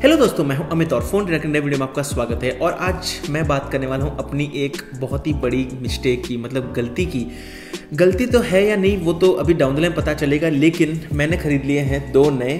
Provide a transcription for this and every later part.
Hello दोस्तों, मैं हूं अमित और फोन नए वीडियो में आपका स्वागत है। और आज मैं बात करने वाला हूं अपनी एक बहुत ही बड़ी मिस्टेक की, मतलब गलती की। गलती तो है या नहीं वो तो अभी डाउन द लाइन पता चलेगा, लेकिन मैंने खरीद लिए हैं 2 नए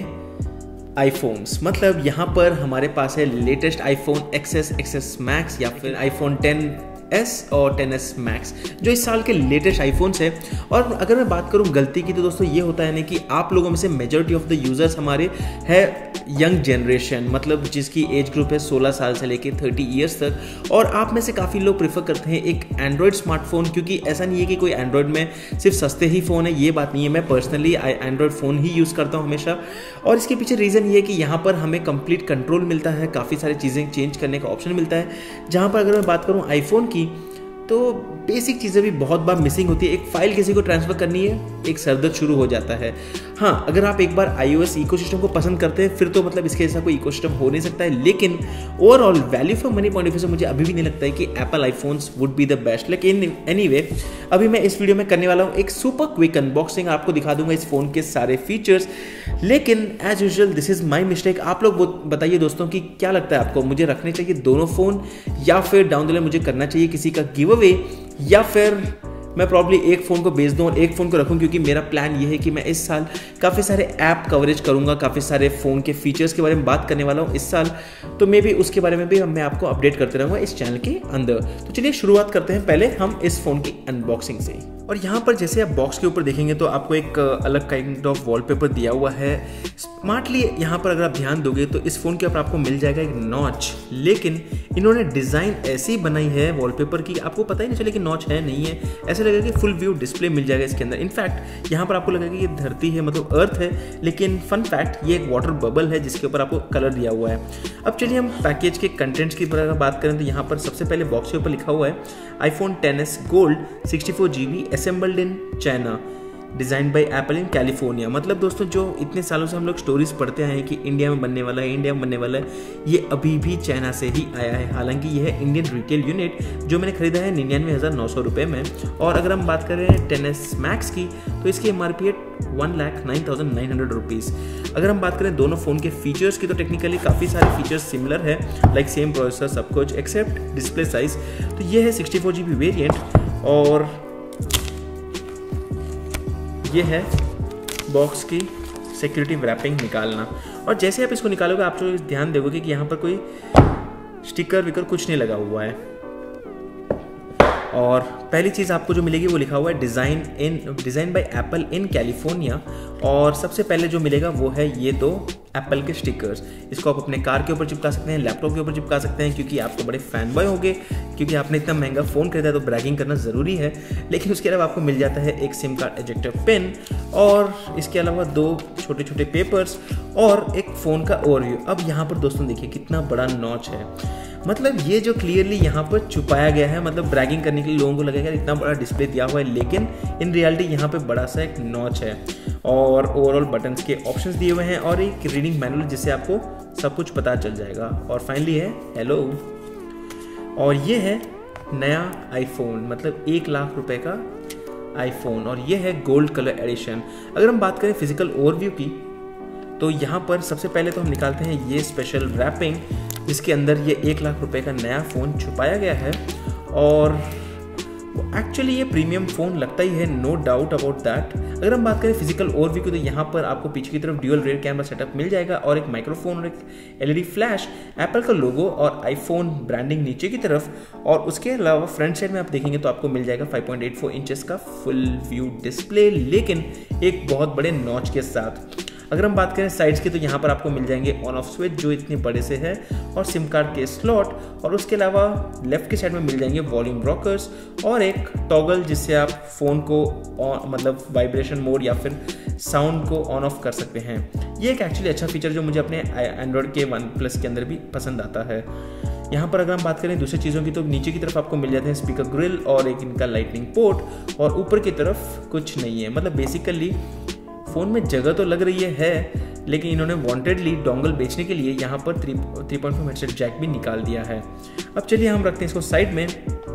आईफोन्स। मतलब यहाँ पर हमारे पास है latest iPhone XS, XS Max या फिर आईफोन 10s और 10s Max, जो इस साल के लेटेस्ट आईफोन्स है। और अगर मैं बात करूं गलती की, तो दोस्तों ये होता है ना कि आप लोगों में से मेजॉरिटी ऑफ द यूजर्स हमारे है यंग जनरेशन, मतलब जिसकी एज ग्रुप है 16 साल से लेके 30 ईयर्स तक। और आप में से काफ़ी लोग प्रेफर करते हैं एक एंड्रॉयड स्मार्टफोन, क्योंकि ऐसा नहीं है कि कोई एंड्रॉयड में सिर्फ सस्ते ही फ़ोन है, ये बात नहीं है। मैं पर्सनली एंड्रॉयड फ़ोन ही यूज़ करता हूँ हमेशा। और इसके पीछे रीज़न ये है कि यहाँ पर हमें कंप्लीट कंट्रोल मिलता है, काफ़ी सारी चीज़ें चेंज करने का ऑप्शन मिलता है। जहाँ पर अगर मैं बात करूँ आईफोन की, तो बेसिक चीज़ें भी बहुत बार मिसिंग होती है। एक फाइल किसी को ट्रांसफ़र करनी है, एक सरदर्द शुरू हो जाता है। हाँ, अगर आप एक बार iOS इकोसिस्टम को पसंद करते हैं, फिर तो मतलब इसके जैसा कोई इकोसिस्टम हो नहीं सकता है। लेकिन overall value for money point of view से मुझे अभी भी नहीं लगता है कि Apple iPhones would be the best. लेकिन एनीवे, अभी मैं इस वीडियो में करने वाला हूँ एक सुपर क्विक अनबॉक्सिंग। आपको दिखा दूंगा इस फ़ोन के सारे फीचर्स। लेकिन as usual this is my mistake. आप लोग बताइए दोस्तों कि क्या लगता है आपको, मुझे रखने चाहिए दोनों फ़ोन, या फिर डाउन द लाइन मुझे करना चाहिए किसी का गिव अवे, या फिर मैं प्रॉब्ली एक फ़ोन को बेच दूं और एक फ़ोन को रखूं। क्योंकि मेरा प्लान ये है कि मैं इस साल काफ़ी सारे ऐप कवरेज करूंगा, काफ़ी सारे फ़ोन के फीचर्स के बारे में बात करने वाला हूं इस साल। तो मे भी उसके बारे में भी मैं आपको अपडेट करते रहूँगा इस चैनल के अंदर। तो चलिए शुरुआत करते हैं पहले हम इस फ़ोन की अनबॉक्सिंग से। और यहाँ पर जैसे आप बॉक्स के ऊपर देखेंगे तो आपको एक अलग काइंड ऑफ वॉलपेपर दिया हुआ है स्मार्टली। यहाँ पर अगर आप ध्यान दोगे तो इस फ़ोन के ऊपर आपको मिल जाएगा एक नॉच, लेकिन इन्होंने डिज़ाइन ऐसी बनाई है वॉलपेपर की, आपको पता ही नहीं चले कि नॉच है नहीं है। ऐसे लगेगा कि फुल व्यू डिस्प्ले मिल जाएगा इसके अंदर। इनफैक्ट यहाँ पर आपको लगेगा कि ये धरती है, मतलब अर्थ है, लेकिन फन फैक्ट ये एक वाटर बबल है जिसके ऊपर आपको कलर दिया हुआ है। अब चलिए हम पैकेज के कंटेंट्स की बात करें तो यहाँ पर सबसे पहले बॉक्स के ऊपर लिखा हुआ है iPhone 10s gold 64 GB assembled in China, design by Apple in California. मतलब दोस्तों, जो इतने सालों से हम लोग स्टोरीज पढ़ते आए हैं कि इंडिया में बनने वाला है, इंडिया में बनने वाला है, ये अभी भी चाइना से ही आया है। हालांकि यह है इंडियन रिटेल यूनिट, जो मैंने खरीदा है 99,900 रुपये में। और अगर हम बात करें 10s Max की, तो इसकी MRP है 1,09,900 रुपीज़। अगर हम बात करें दोनों फ़ोन के फीचर्स की, तो टेक्निकली काफ़ी सारे फीचर्स सिमिलर है, लाइक सेम प्रोसेसर सब कुछ एक्सेप्ट डिस्प्ले साइज। तो ये है 64 GB वेरिएंट, और ये है बॉक्स की सिक्योरिटी रैपिंग निकालना। और जैसे आप इसको निकालोगे, आप जो ध्यान दोगे कि यहाँ पर कोई स्टिकर विकर कुछ नहीं लगा हुआ है। और पहली चीज़ आपको जो मिलेगी वो लिखा हुआ है design by Apple in California. और सबसे पहले जो मिलेगा वो है ये 2 एप्पल के स्टिकर्स। इसको आप अपने कार के ऊपर चिपका सकते हैं, लैपटॉप के ऊपर चिपका सकते हैं, क्योंकि आप तो बड़े फैन बॉय होंगे, क्योंकि आपने इतना महंगा फ़ोन खरीदा है तो ब्रैगिंग करना ज़रूरी है। लेकिन उसके अलावा आपको मिल जाता है एक सिम कार्ड एजेक्टर पिन, और इसके अलावा 2 छोटे छोटे पेपर्स और एक फ़ोन का ओवरव्यू। अब यहाँ पर दोस्तों देखिए कितना बड़ा नॉच है, मतलब ये जो क्लियरली यहाँ पर छुपाया गया है, मतलब ब्रैगिंग करने के लिए लोगों को लगेगा इतना बड़ा डिस्प्ले दिया हुआ है, लेकिन इन रियलिटी यहाँ पे बड़ा सा एक नॉच है। और ओवरऑल बटन्स के ऑप्शंस दिए हुए हैं, और एक रीडिंग मैनुअल जिससे आपको सब कुछ पता चल जाएगा। और फाइनली है हेलो। और ये है नया आईफोन, मतलब 1 लाख रुपए का आईफोन, और ये है गोल्ड कलर एडिशन। अगर हम बात करें फिजिकल ओवरव्यू की, तो यहाँ पर सबसे पहले तो हम निकालते हैं ये स्पेशल रैपिंग, जिसके अंदर ये 1 लाख रुपए का नया फ़ोन छुपाया गया है। और एक्चुअली ये प्रीमियम फ़ोन लगता ही है, नो डाउट अबाउट दैट। अगर हम बात करें फिजिकल ओवरव्यू की, तो यहाँ पर आपको पीछे की तरफ ड्यूअल रेयर कैमरा सेटअप मिल जाएगा, और एक माइक्रोफोन और एक LED फ्लैश, एप्पल का लोगो और आईफोन ब्रांडिंग नीचे की तरफ। और उसके अलावा फ्रंट साइड में आप देखेंगे तो आपको मिल जाएगा 5.84 इंचेस का फुल व्यू डिस्प्ले, लेकिन एक बहुत बड़े नॉच के साथ। अगर हम बात करें साइड्स की, तो यहाँ पर आपको मिल जाएंगे ऑन ऑफ स्विच जो इतने बड़े से है, और सिम कार्ड के स्लॉट। और उसके अलावा लेफ्ट की साइड में मिल जाएंगे वॉल्यूम रॉकर्स और एक टॉगल, जिससे आप फ़ोन को मतलब वाइब्रेशन मोड या फिर साउंड को ऑन ऑफ कर सकते हैं। ये एक एक्चुअली अच्छा फीचर जो मुझे अपने एंड्रॉयड के OnePlus के अंदर भी पसंद आता है। यहाँ पर अगर हम बात करें दूसरी चीज़ों की, तो नीचे की तरफ आपको मिल जाते हैं स्पीकर ग्रिल और एक इनका लाइटनिंग पोर्ट, और ऊपर की तरफ कुछ नहीं है। मतलब बेसिकली फ़ोन में जगह तो लग रही है, लेकिन इन्होंने वांटेडली डोंगल बेचने के लिए यहाँ पर 3.5 हेडसेट जैक भी निकाल दिया है। अब चलिए हम रखते हैं इसको साइड में।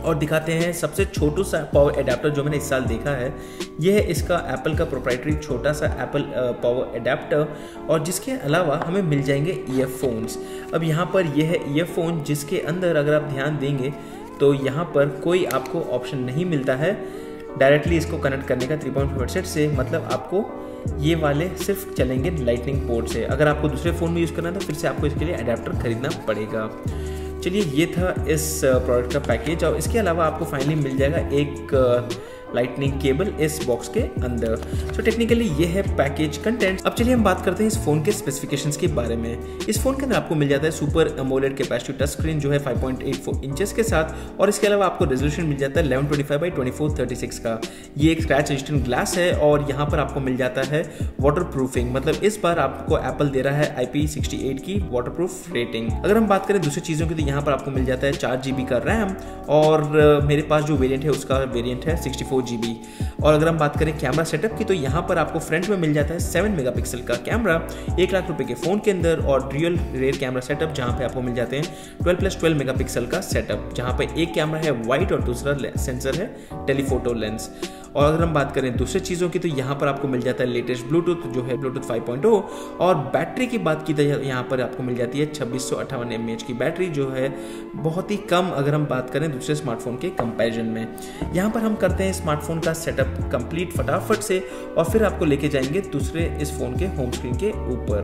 और दिखाते हैं सबसे छोटू सा पावर एडाप्टर जो मैंने इस साल देखा है। यह है इसका एप्पल का प्रोप्राइटरी छोटा सा एप्पल पावर एडाप्टर, और जिसके अलावा हमें मिल जाएंगे ईयरफोन्स। अब यहाँ पर यह है ईयरफोन, जिसके अंदर अगर आप ध्यान देंगे तो यहाँ पर कोई आपको ऑप्शन नहीं मिलता है डायरेक्टली इसको कनेक्ट करने का 3.5 सेट से, मतलब आपको ये वाले सिर्फ चलेंगे लाइटनिंग पोर्ट से। अगर आपको दूसरे फ़ोन में यूज़ करना है तो फिर से आपको इसके लिए अडेप्टर खरीदना पड़ेगा। चलिए, ये था इस प्रोडक्ट का पैकेज, और इसके अलावा आपको फाइनली मिल जाएगा एक लाइटनिंग केबल इस बॉक्स के अंदर। सो टेक्निकली ये है पैकेज कंटेंट। अब चलिए हम बात करते हैं इस फोन के स्पेसिफिकेशंस के बारे में। इस फोन के अंदर आपको मिल जाता है super AMOLED capacitive touch screen जो है 5.84 इंचेस के साथ, और इसके अलावा आपको रेजोल्यूशन मिल जाता है 1125x2436 का। ये एक स्क्रैच रेजिस्टेंट ग्लास है, और यहाँ पर आपको मिल जाता है वाटर प्रूफिंग, मतलब इस बार आपको एप्पल दे रहा है IP68 की वाटर प्रूफ रेटिंग। अगर हम बात करें दूसरी चीज़ों की तो यहाँ पर आपको मिल जाता है 4 GB का रैम, और मेरे पास जो वेरियंट है उसका वेरियंट है 64 GB। और अगर हम बात करें कैमरा सेटअप की तो यहाँ पर आपको फ्रंट में मिल जाता है 7 मेगापिक्सल का कैमरा 1 लाख रुपए के फोन के अंदर, और ड्यूअल रेयर कैमरा सेटअप जहाँ पे आपको मिल जाते हैं 12+12 मेगापिक्सल का सेटअप, जहाँ पे एक कैमरा है वाइड और दूसरा सेंसर है टेलीफोटो लेंस। और अगर हम बात करें दूसरी चीज़ों की तो यहाँ पर आपको मिल जाता है लेटेस्ट ब्लूटूथ जो है ब्लूटूथ 5.0, और बैटरी की बात की तो यहाँ पर आपको मिल जाती है 2658 mAh की बैटरी, जो है बहुत ही कम अगर हम बात करें दूसरे स्मार्टफोन के कंपैरिजन में। यहाँ पर हम करते हैं स्मार्टफोन का सेटअप कंप्लीट फटाफट से, और फिर आपको लेके जाएंगे दूसरे इस फोन के होम स्क्रीन के ऊपर।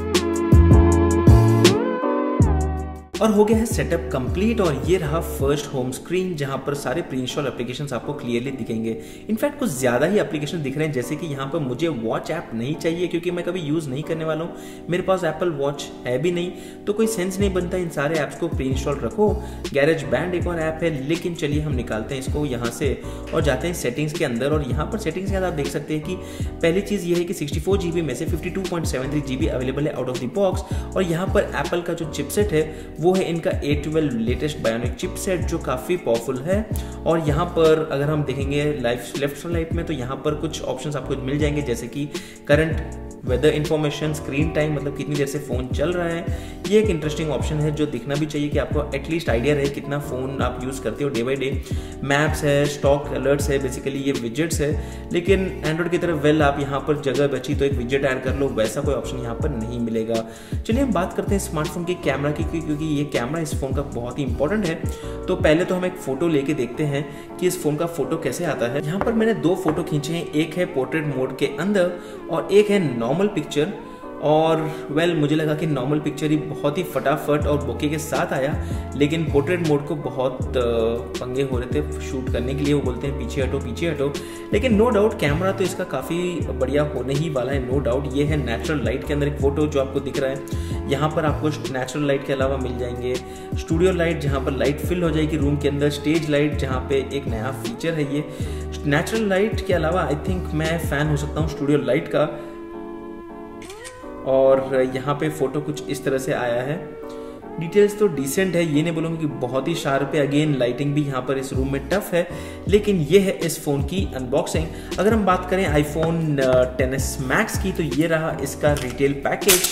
और हो गया है सेटअप कंप्लीट, और ये रहा फर्स्ट होम स्क्रीन जहां पर सारे प्री इंस्टॉल एप्लीकेशंस आपको क्लियरली दिखेंगे। इनफैक्ट कुछ ज़्यादा ही एप्लीकेशन दिख रहे हैं, जैसे कि यहाँ पर मुझे वॉच ऐप नहीं चाहिए क्योंकि मैं कभी यूज़ नहीं करने वाला हूँ, मेरे पास एप्पल वॉच है भी नहीं, तो कोई सेंस नहीं बनता इन सारे ऐप्स को प्री इंस्टॉल रखो। गैरेज बैंड एक और ऐप है, लेकिन चलिए हम निकालते हैं इसको यहाँ से और जाते हैं सेटिंग्स के अंदर। और यहाँ पर सेटिंग्स के अंदर आप देख सकते हैं कि पहली चीज़ ये है कि 64 GB में से 52.73 GB अवेलेबल है आउट ऑफ द बॉक्स, और यहाँ पर एप्पल का जो चिपसेट है वो है इनका A12 लेटेस्ट बायोनिक चिपसेट जो काफ़ी पावरफुल है। और यहाँ पर अगर हम देखेंगे लेफ्ट लाइट में तो यहाँ पर कुछ ऑप्शंस आपको मिल जाएंगे, जैसे कि current weather information, screen time, मतलब कितनी देर से फ़ोन चल रहा है। ये एक इंटरेस्टिंग ऑप्शन है जो दिखना भी चाहिए कि आपको एटलीस्ट आइडिया रहे कितना फ़ोन आप यूज़ करते हो डे बाई डे। मैप्स है, स्टॉक अलर्ट्स है, बेसिकली ये विजेट्स है, लेकिन एंड्रॉइड की तरफ आप यहाँ पर जगह बची तो एक विजेट ऐड कर लो, वैसा कोई ऑप्शन यहाँ पर नहीं मिलेगा। चलिए हम बात करते हैं स्मार्टफोन के कैमरा की, क्योंकि ये कैमरा इस फोन का बहुत ही इंपॉर्टेंट है। तो पहले तो हम एक फ़ोटो लेके देखते हैं कि इस फ़ोन का फ़ोटो कैसे आता है। यहाँ पर मैंने 2 फोटो खींचे हैं, एक है पोर्ट्रेट मोड के अंदर और एक है नॉर्मल पिक्चर। और मुझे लगा कि नॉर्मल पिक्चर ही बहुत ही फटाफट और बोके के साथ आया, लेकिन पोर्ट्रेट मोड को बहुत पंगे हो रहे थे शूट करने के लिए, वो बोलते हैं पीछे हटो। लेकिन नो डाउट कैमरा तो इसका काफ़ी बढ़िया होने ही वाला है, नो डाउट। ये है नेचुरल लाइट के अंदर एक फ़ोटो जो आपको दिख रहा है। यहाँ पर आपको नेचुरल लाइट के अलावा मिल जाएंगे स्टूडियो लाइट, जहाँ पर लाइट फिल हो जाएगी रूम के अंदर, स्टेज लाइट जहाँ पे एक नया फीचर है। ये नेचुरल लाइट के अलावा आई थिंक मैं फ़ैन हो सकता हूँ स्टूडियो लाइट का। और यहाँ पे फोटो कुछ इस तरह से आया है। डिटेल्स तो डिसेंट है, ये नहीं बोलूँगा कि बहुत ही शार्प है। अगेन लाइटिंग भी यहाँ पर इस रूम में टफ है, लेकिन ये है इस फ़ोन की अनबॉक्सिंग। अगर हम बात करें iPhone XS Max की तो ये रहा इसका रिटेल पैकेज,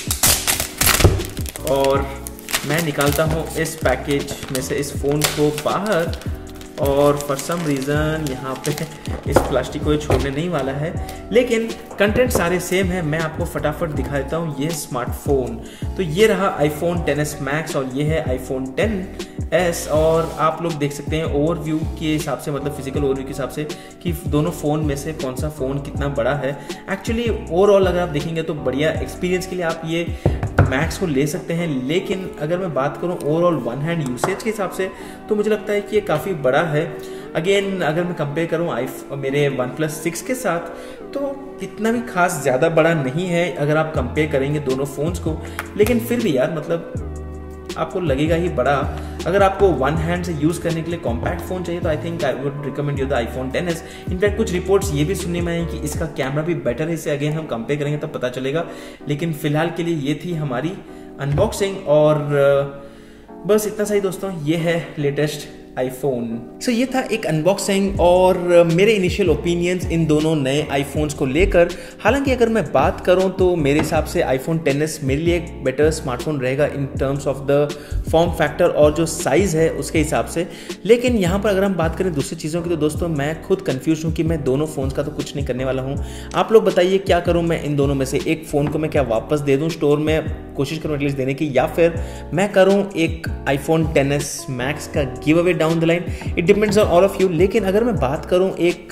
और मैं निकालता हूँ इस पैकेज में से इस फ़ोन को बाहर, और फॉर सम रीज़न यहाँ पे इस प्लास्टिक को छोड़ने नहीं वाला है, लेकिन कंटेंट सारे सेम है। मैं आपको फटाफट दिखा देता हूँ ये स्मार्टफोन। तो ये रहा iPhone XS Max और ये है iPhone XS। और आप लोग देख सकते हैं ओवरव्यू के हिसाब से, मतलब फिजिकल ओवरव्यू के हिसाब से कि दोनों फ़ोन में से कौन सा फ़ोन कितना बड़ा है। एक्चुअली ओवरऑल अगर आप देखेंगे तो बढ़िया एक्सपीरियंस के लिए आप ये मैक्स को ले सकते हैं, लेकिन अगर मैं बात करूं ओवरऑल वन हैंड यूसेज के हिसाब से तो मुझे लगता है कि ये काफ़ी बड़ा है। अगेन अगर मैं कंपेयर करूं मेरे OnePlus 6 के साथ तो इतना भी खास ज़्यादा बड़ा नहीं है अगर आप कंपेयर करेंगे दोनों फ़ोन्स को, लेकिन फिर भी यार मतलब आपको लगेगा ही बड़ा। अगर आपको वन हैंड से यूज़ करने के लिए कॉम्पैक्ट फ़ोन चाहिए तो I think I would recommend you the iPhone XS। In fact कुछ रिपोर्ट्स ये भी सुनने में आई कि इसका कैमरा भी बेटर है, इसे अगेन हम कंपेयर करेंगे तब पता चलेगा। लेकिन फिलहाल के लिए ये थी हमारी अनबॉक्सिंग, और बस इतना सही दोस्तों। ये है लेटेस्ट आईफोन। सो ये था एक अनबॉक्सिंग और मेरे इनिशियल ओपिनियंस इन दोनों नए आईफोन्स को लेकर। हालांकि अगर मैं बात करूं तो मेरे हिसाब से आईफोन 10s मेरे लिए एक बेटर स्मार्टफोन रहेगा in terms of the form factor और जो साइज़ है उसके हिसाब से। लेकिन यहाँ पर अगर हम बात करें दूसरी चीज़ों की तो दोस्तों मैं खुद कंफ्यूज हूँ कि मैं दोनों फ़ोन्स का तो कुछ नहीं करने वाला हूँ। आप लोग बताइए क्या करूँ मैं इन दोनों में से? एक फ़ोन को मैं क्या वापस दे दूँ स्टोर में, कोशिश करूँ एटलीस्ट देने की, या फिर मैं करूँ एक आईफोन 10s मैक्स का give away down the line? It depends on all of you. लेकिन अगर मैं बात करूँ एक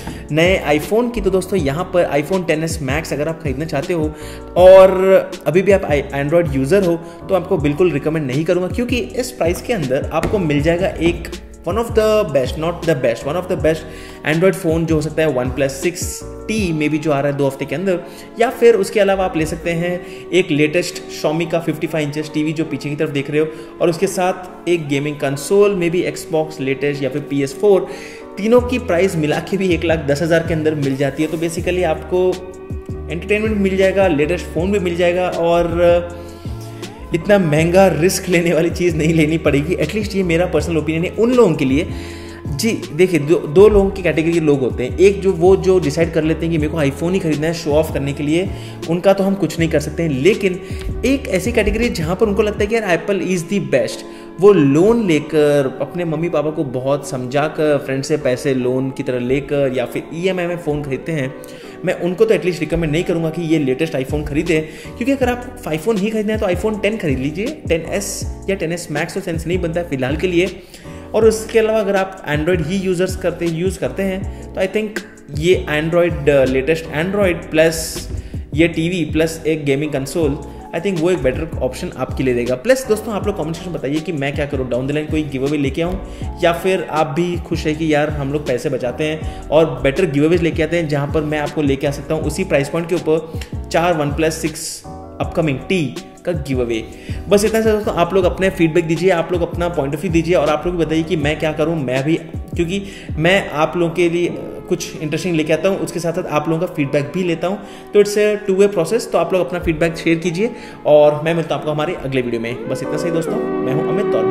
नए आईफोन की तो दोस्तों यहाँ पर आईफोन 10s मैक्स अगर आप खरीदना चाहते हो और अभी भी आप एंड्रॉयड यूज़र हो तो आपको बिल्कुल रिकमेंड नहीं करूँगा, क्योंकि इस प्राइस के अंदर आपको मिल जाएगा एक one of the best, not the best, one of the best android phone जो हो सकता है OnePlus 6T में भी जो आ रहा है 2 हफ्ते के अंदर, या फिर उसके अलावा आप ले सकते हैं एक लेटेस्ट Xiaomi का 55 इंचेस टीवी जो पीछे की तरफ देख रहे हो, और उसके साथ एक गेमिंग कंसोल में भी Xbox लेटेस्ट या फिर PS4। तीनों की प्राइस मिला के भी 1,10,000 के अंदर मिल जाती है। तो बेसिकली आपको एंटरटेनमेंट मिल जाएगा, लेटेस्ट फ़ोन भी मिल जाएगा और इतना महंगा रिस्क लेने वाली चीज़ नहीं लेनी पड़ेगी। एटलीस्ट ये मेरा पर्सनल ओपिनियन है उन लोगों के लिए। जी देखिए, दो लोगों की कैटेगरी के लोग होते हैं। एक जो डिसाइड कर लेते हैं कि मेरे को आईफोन ही खरीदना है शो ऑफ करने के लिए, उनका तो हम कुछ नहीं कर सकते हैं। लेकिन एक ऐसी कैटेगरी जहाँ पर उनको लगता है कि यार एप्पल इज़ दी बेस्ट, वो लोन लेकर अपने मम्मी पापा को बहुत समझा कर फ्रेंड से पैसे लोन की तरह लेकर या फिर EMI में फ़ोन खरीदते हैं, मैं उनको तो एटलीस्ट रिकमेंड नहीं करूंगा कि ये लेटेस्ट आईफोन खरीदें। क्योंकि अगर आप आईफोन ही खरीदना है तो आईफोन 10 खरीद लीजिए। 10s या 10s मैक्स तो सेंस नहीं बनता है फिलहाल के लिए। और उसके अलावा अगर आप एंड्रॉयड ही यूज़ करते हैं तो आई थिंक ये एंड्रॉयड लेटेस्ट एंड्रॉयड प्लस ये टीवी प्लस एक गेमिंग कंसोल, आई थिंक वो एक बेटर ऑप्शन आपके लिए देगा। प्लस दोस्तों आप लोग कमेंट सेक्शन में बताइए कि मैं क्या करूँ, डाउन द लाइन कोई गिव अवे लेके आऊँ, या फिर आप भी खुश है कि यार हम लोग पैसे बचाते हैं और बेटर गिव अवेज लेके आते हैं, जहाँ पर मैं आपको लेके आ सकता हूँ उसी प्राइस पॉइंट के ऊपर 4 OnePlus 6 अपकमिंग T का गिव अवे। बस इतना से दोस्तों, आप लोग अपने फीडबैक दीजिए, आप लोग अपना पॉइंट ऑफ व्यू दीजिए और आप लोग बताइए कि मैं क्या करूँ। मैं भी, क्योंकि मैं आप लोगों के लिए कुछ इंटरेस्टिंग लेके आता हूँ, उसके साथ साथ आप लोगों का फीडबैक भी लेता हूँ, तो इट्स ए 2 वे प्रोसेस। तो आप लोग अपना फीडबैक शेयर कीजिए और मैं मिलता हूँ आपको हमारे अगले वीडियो में। बस इतना सही दोस्तों, मैं हूँ अमित और